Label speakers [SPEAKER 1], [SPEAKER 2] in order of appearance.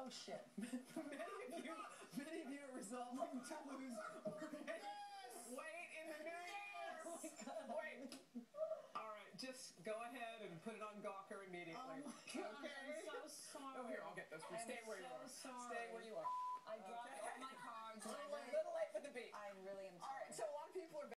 [SPEAKER 1] Oh shit.
[SPEAKER 2] Many of you are resolving to lose weight in the new year.
[SPEAKER 1] Oh my God.
[SPEAKER 2] Wait. All right, just go ahead and put it on Gawker immediately.
[SPEAKER 1] Oh my God,
[SPEAKER 2] Okay?
[SPEAKER 1] I'm so sorry.
[SPEAKER 2] Oh, here, I'll get this one. Stay where you are.
[SPEAKER 1] I'm so sorry.
[SPEAKER 2] Stay